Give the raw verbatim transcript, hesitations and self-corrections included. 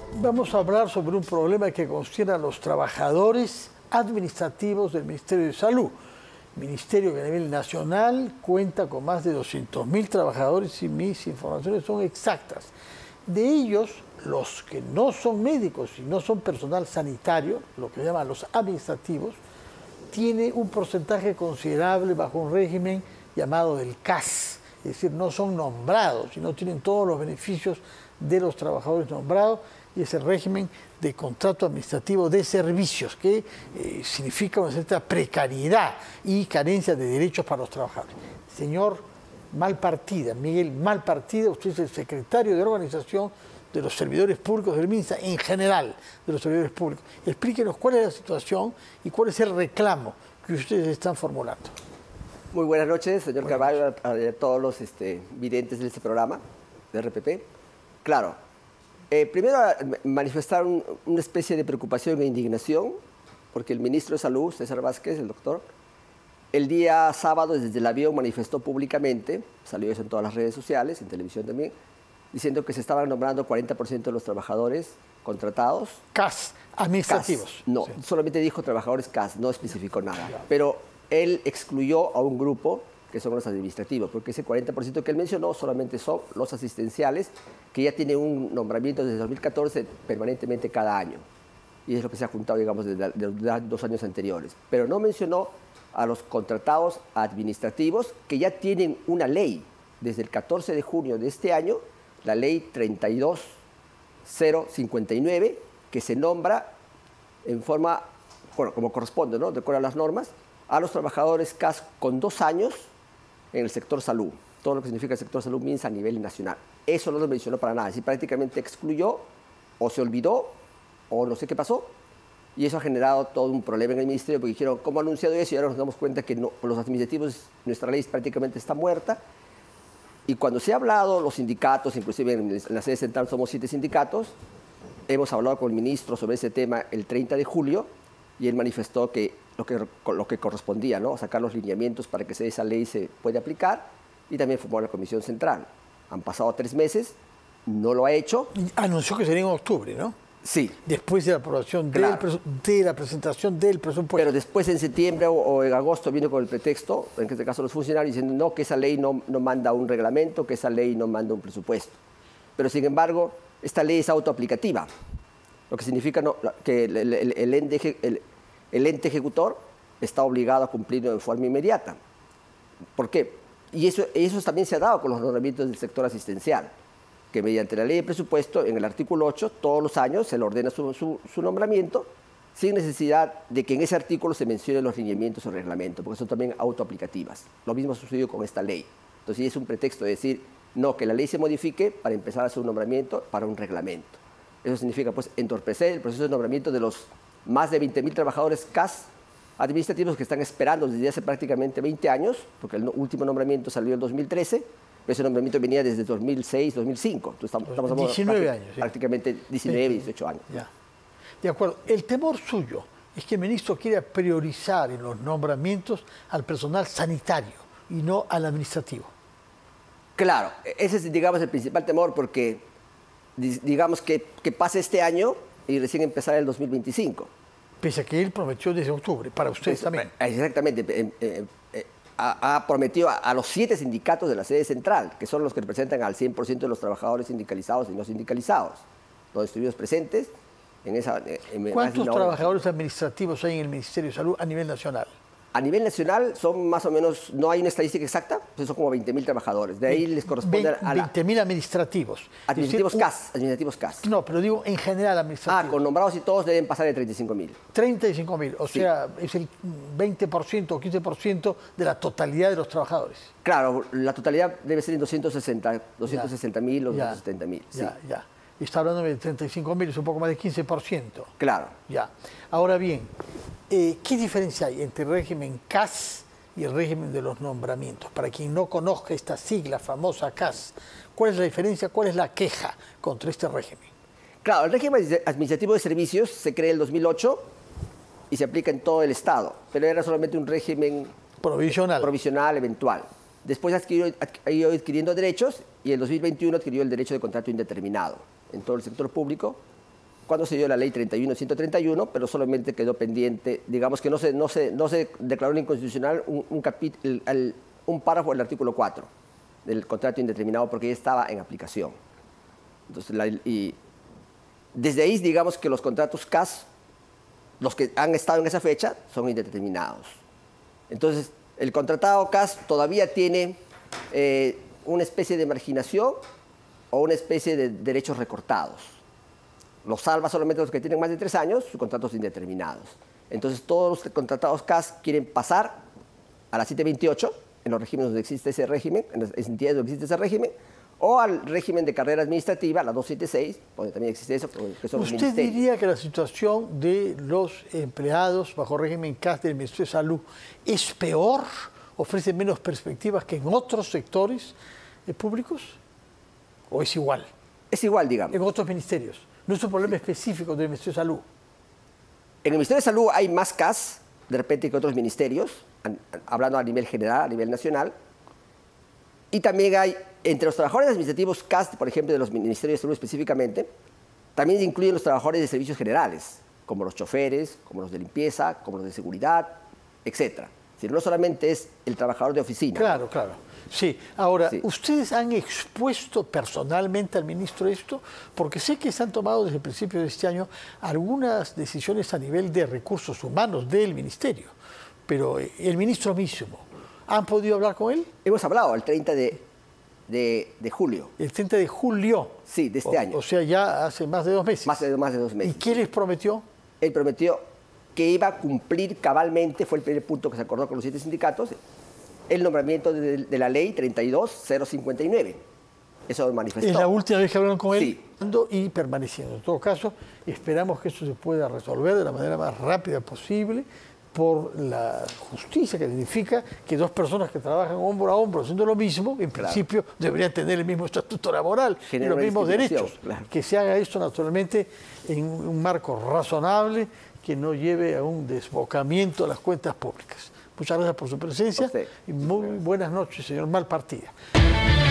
Vamos a hablar sobre un problema que concierne a los trabajadores administrativos del Ministerio de Salud. Ministerio que a nivel nacional cuenta con más de doscientos mil trabajadores y mis informaciones son exactas. De ellos, los que no son médicos y no son personal sanitario, lo que llaman los administrativos, tiene un porcentaje considerable bajo un régimen llamado del C A S. Es decir, no son nombrados y no tienen todos los beneficios de los trabajadores nombrados, y es el régimen de contrato administrativo de servicios, que eh, significa una cierta precariedad y carencia de derechos para los trabajadores. Señor Malpartida, Miguel Malpartida, usted es el secretario de organización de los servidores públicos del MINSA, en general de los servidores públicos. Explíquenos cuál es la situación y cuál es el reclamo que ustedes están formulando. Muy buenas noches, señor Buenas Carvalho, noches. a, a todos los este, videntes de este programa de R P P. Claro, eh, primero manifestar un, una especie de preocupación e indignación, porque el ministro de Salud, César Vázquez, el doctor, el día sábado desde el avión manifestó públicamente, salió eso en todas las redes sociales, en televisión también, diciendo que se estaban nombrando cuarenta por ciento de los trabajadores contratados. C A S, administrativos. C A S, no, Sí. solamente dijo trabajadores C A S, no especificó nada. Pero él excluyó a un grupo que son los administrativos, porque ese cuarenta por ciento que él mencionó solamente son los asistenciales, que ya tienen un nombramiento desde dos mil catorce permanentemente cada año. Y es lo que se ha juntado, digamos, desde los dos años anteriores. Pero no mencionó a los contratados administrativos, que ya tienen una ley desde el catorce de junio de este año, la ley treinta y dos mil cincuenta y nueve, que se nombra en forma, bueno, como corresponde, ¿no?, de acuerdo a las normas, a los trabajadores C A S con dos años en el sector salud, todo lo que significa el sector salud MINSA a nivel nacional. Eso no lo mencionó para nada, así prácticamente excluyó, o se olvidó, o no sé qué pasó, y eso ha generado todo un problema en el ministerio, porque dijeron, ¿cómo ha anunciado eso? Y ahora nos damos cuenta que no, los administrativos, nuestra ley prácticamente está muerta. Y cuando se ha hablado, los sindicatos, inclusive en la sede central somos siete sindicatos, hemos hablado con el ministro sobre ese tema el treinta de julio, y él manifestó que lo que, lo que correspondía, ¿no?, sacar los lineamientos para que esa ley se pueda aplicar, y también formó la Comisión Central. Han pasado tres meses, no lo ha hecho. Y anunció que sería en octubre, ¿no? Sí. Después de la aprobación Claro. del, de la presentación del presupuesto. Pero después en septiembre o, o en agosto vino con el pretexto, en este caso los funcionarios, diciendo no, que esa ley no, no manda un reglamento, que esa ley no manda un presupuesto. Pero sin embargo, esta ley es autoaplicativa, lo que significa no, que el, el, el, el, ente, el, el ente ejecutor está obligado a cumplirlo de forma inmediata. ¿Por qué? Y eso, eso también se ha dado con los nombramientos del sector asistencial, que mediante la ley de presupuesto, en el artículo ocho, todos los años se le ordena su, su, su nombramiento, sin necesidad de que en ese artículo se mencionen los lineamientos o reglamentos, porque son también autoaplicativas. Lo mismo ha sucedido con esta ley. Entonces es un pretexto de decir, no, que la ley se modifique para empezar a hacer un nombramiento para un reglamento. Eso significa, pues, entorpecer el proceso de nombramiento de los más de veinte mil trabajadores C A S administrativos que están esperando desde hace prácticamente veinte años, porque el último nombramiento salió en dos mil trece, pero ese nombramiento venía desde dos mil seis, dos mil cinco. Entonces estamos, estamos hablando diecinueve prácti- años. Sí. Prácticamente diecinueve, dieciocho años. Ya. De acuerdo. El temor suyo es que el ministro quiera priorizar en los nombramientos al personal sanitario y no al administrativo. Claro, ese es, digamos, el principal temor, porque digamos que, que pase este año y recién empezar el dos mil veinticinco. Pese a que él prometió desde octubre, para ustedes también. Exactamente. Eh, eh, eh, ha, ha prometido a, a los siete sindicatos de la sede central, que son los que representan al cien por ciento de los trabajadores sindicalizados y no sindicalizados, donde estuvimos presentes. En esa, en ¿Cuántos una trabajadores administrativos hay en el Ministerio de Salud a nivel nacional? A nivel nacional son más o menos, no hay una estadística exacta, pues son como veinte mil trabajadores. De ahí les corresponde a la... veinte mil administrativos. Administrativos decir, C A S, administrativos C A S. No, pero digo en general administrativos. Ah, con nombrados y todos deben pasar de treinta y cinco mil. treinta y cinco mil, o Sí. sea, es el veinte por ciento o quince por ciento de la totalidad de los trabajadores. Claro, la totalidad debe ser en doscientos sesenta mil o doscientos setenta mil. Sí. Ya, ya. Y está hablando de treinta y cinco mil, es un poco más de quince por ciento. Claro. Ya. Ahora bien, eh, ¿qué diferencia hay entre el régimen C A S y el régimen de los nombramientos? Para quien no conozca esta sigla famosa C A S, ¿cuál es la diferencia, cuál es la queja contra este régimen? Claro, el régimen administrativo de servicios se creó en el dos mil ocho y se aplica en todo el Estado, pero era solamente un régimen provisional, provisional eventual. Después adquirió, ha ido adquiriendo derechos y en el dos mil veintiuno adquirió el derecho de contrato indeterminado en todo el sector público, cuando se dio la ley treinta y uno ciento treinta y uno, pero solamente quedó pendiente, digamos que no se, no se, no se declaró inconstitucional un, un, el, el, un párrafo del artículo cuatro del contrato indeterminado porque ya estaba en aplicación. Entonces, la, y desde ahí, digamos que los contratos C A S, los que han estado en esa fecha, son indeterminados. Entonces, el contratado C A S todavía tiene eh, una especie de marginación o una especie de derechos recortados. Los salva solamente los que tienen más de tres años, sus contratos indeterminados. Entonces, todos los contratados C A S quieren pasar a la siete veintiocho, en los regímenes donde existe ese régimen, en las entidades donde existe ese régimen, o al régimen de carrera administrativa, la doscientos setenta y seis, donde también existe eso, que son los ¿Usted ministerios. diría que la situación de los empleados bajo régimen C A S del Ministerio de Salud es peor, ofrece menos perspectivas que en otros sectores eh, públicos? ¿O es igual? Es igual, digamos. En otros ministerios. No es un problema específico del Ministerio de Salud. En el Ministerio de Salud hay más C A S, de repente, que otros ministerios, hablando a nivel general, a nivel nacional. Y también hay, entre los trabajadores administrativos C A S, por ejemplo, de los ministerios de salud específicamente, también incluyen los trabajadores de servicios generales, como los choferes, como los de limpieza, como los de seguridad, etcétera. Es decir, no solamente es el trabajador de oficina. Claro, claro. Sí. Ahora, Sí. ¿ustedes han expuesto personalmente al ministro esto? Porque sé que se han tomado desde el principio de este año algunas decisiones a nivel de recursos humanos del ministerio, pero el ministro mismo, ¿han podido hablar con él? Hemos hablado el treinta de, de, de julio. El treinta de julio. Sí, de este o, año. O sea, ya hace más de dos meses. Más de, más de dos meses. ¿Y qué les prometió? Él prometió que iba a cumplir cabalmente, fue el primer punto que se acordó con los siete sindicatos, el nombramiento de, de la ley treinta y dos cero cincuenta y nueve. Eso lo manifestó. Es la última vez que hablaron con él. Sí. Y permaneciendo. En todo caso, esperamos que eso se pueda resolver de la manera más rápida posible por la justicia, que significa que dos personas que trabajan hombro a hombro haciendo lo mismo, en Claro. principio deberían tener el mismo estatuto laboral y Genera los una mismos discriminación, derechos. claro. Que se haga esto naturalmente en un marco razonable que no lleve a un desbocamiento de las cuentas públicas. Muchas gracias por su presencia A usted. y muy buenas noches, señor Malpartida.